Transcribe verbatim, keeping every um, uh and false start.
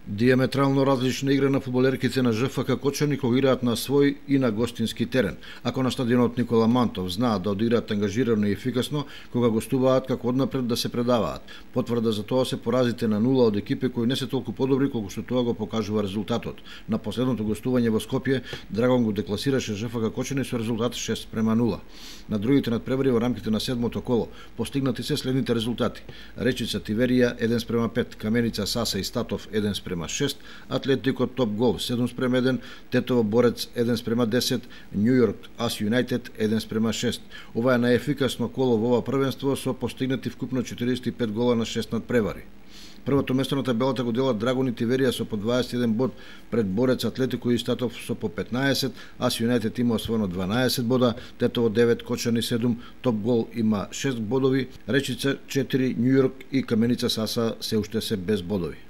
Диаметрално различна игра на фудбалерките на ЖФК Кочани кога играат на свој и на гостински терен. Ако на стадионот Никола Мантов знаат да одиграат ангажирано и ефикасно, кога гостуваат како однапред да се предаваат. Потврда за тоа се поразите на нула од екипи кои не се толку подобри колку што тоа го покажува резултатот. На последното гостување во Скопје Драгон го декласираше ЖФК Кочани со резултат шест према нула. На другите надпревари во рамките на седмото коло постигнати се следните резултати: Речица Тиверија еден спрема пет, Каменица Саса и Статов еден спрема шест, Атлетико Топ Гол седум спрема еден, Тетово Борец еден спрема десет, Њујорк Ас Юнајтед еден спрема шест. Ова е најефикасно коло во ова првенство со постигнати вкупно четириесет и пет гола на шест надпревари. Првото место на табелата го делат Драгон и Тиверија со по дваесет и еден бод пред Борец, Атлетико и Статов со по петнаесет, Ас Юнајтед има освоено дванаесет бода, Тетово девет, Кочани седум, Топ Гол има шест бодови, Речица четири, Њујорк и Каменица Саса се уште се без бодови.